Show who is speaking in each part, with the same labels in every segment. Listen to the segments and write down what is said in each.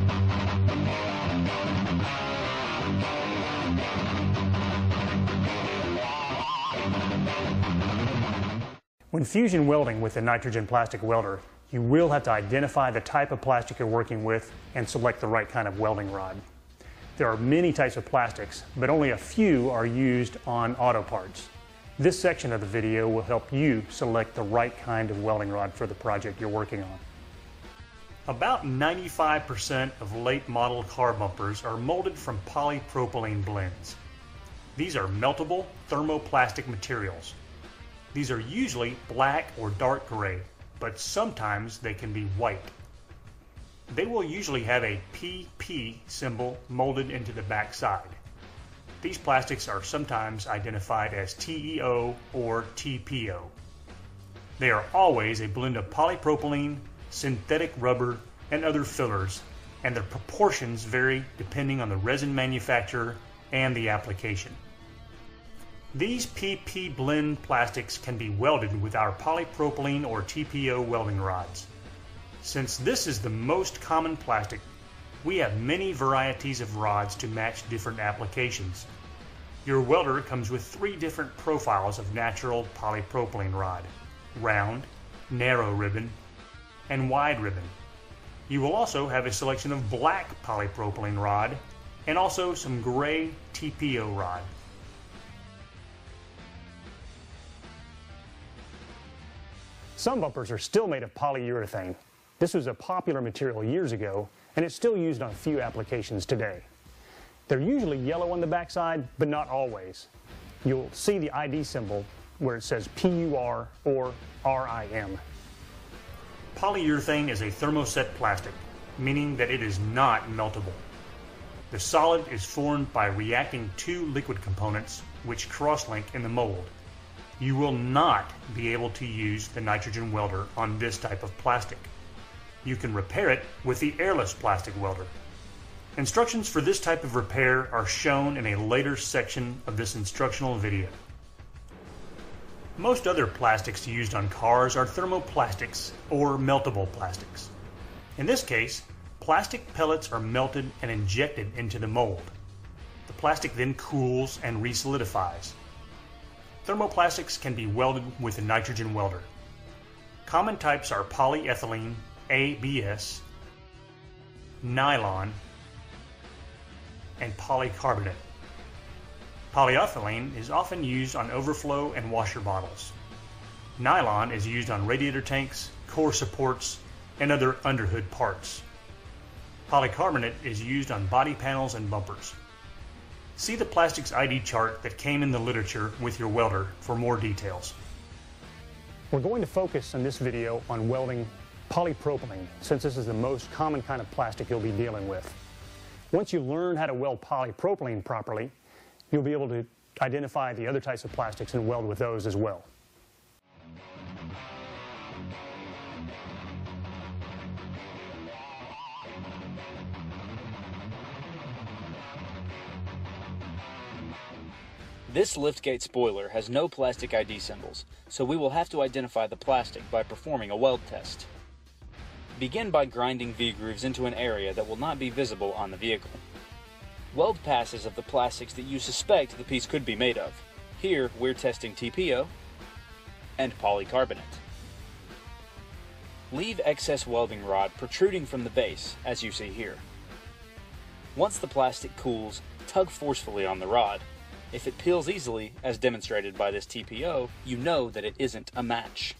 Speaker 1: When fusion welding with a nitrogen plastic welder, you will have to identify the type of plastic you're working with and select the right kind of welding rod. There are many types of plastics, but only a few are used on auto parts. This section of the video will help you select the right kind of welding rod for the project you're working on. About 95% of late model car bumpers are molded from polypropylene blends. These are meltable thermoplastic materials. These are usually black or dark gray, but sometimes they can be white. They will usually have a PP symbol molded into the back side. These plastics are sometimes identified as TEO or TPO. They are always a blend of polypropylene, synthetic rubber, and other fillers, and their proportions vary depending on the resin manufacturer and the application. These PP blend plastics can be welded with our polypropylene or TPO welding rods. Since this is the most common plastic, we have many varieties of rods to match different applications. Your welder comes with 3 different profiles of natural polypropylene rod: round, narrow ribbon, and wide ribbon. You will also have a selection of black polypropylene rod and also some gray TPO rod. Some bumpers are still made of polyurethane. This was a popular material years ago, and it's still used on a few applications today. They're usually yellow on the backside, but not always. You'll see the ID symbol where it says PUR or RIM. Polyurethane is a thermoset plastic, meaning that it is not meltable. The solid is formed by reacting 2 liquid components which cross-link in the mold. You will not be able to use the nitrogen welder on this type of plastic. You can repair it with the airless plastic welder. Instructions for this type of repair are shown in a later section of this instructional video. Most other plastics used on cars are thermoplastics or meltable plastics. In this case, plastic pellets are melted and injected into the mold. The plastic then cools and resolidifies. Thermoplastics can be welded with a nitrogen welder. Common types are polyethylene, ABS, nylon, and polycarbonate. Polyethylene is often used on overflow and washer bottles. Nylon is used on radiator tanks, core supports, and other underhood parts. Polycarbonate is used on body panels and bumpers. See the plastics ID chart that came in the literature with your welder for more details. We're going to focus in this video on welding polypropylene, since this is the most common kind of plastic you'll be dealing with. Once you learn how to weld polypropylene properly, you'll be able to identify the other types of plastics and weld with those as well.
Speaker 2: This liftgate spoiler has no plastic ID symbols, so we will have to identify the plastic by performing a weld test. Begin by grinding V-grooves into an area that will not be visible on the vehicle. Weld passes of the plastics that you suspect the piece could be made of. Here, we're testing TPO and polycarbonate. Leave excess welding rod protruding from the base, as you see here. Once the plastic cools, tug forcefully on the rod. If it peels easily, as demonstrated by this TPO, you know that it isn't a match.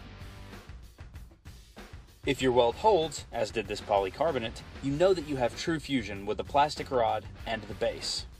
Speaker 2: If your weld holds, as did this polycarbonate, you know that you have true fusion with the plastic rod and the base.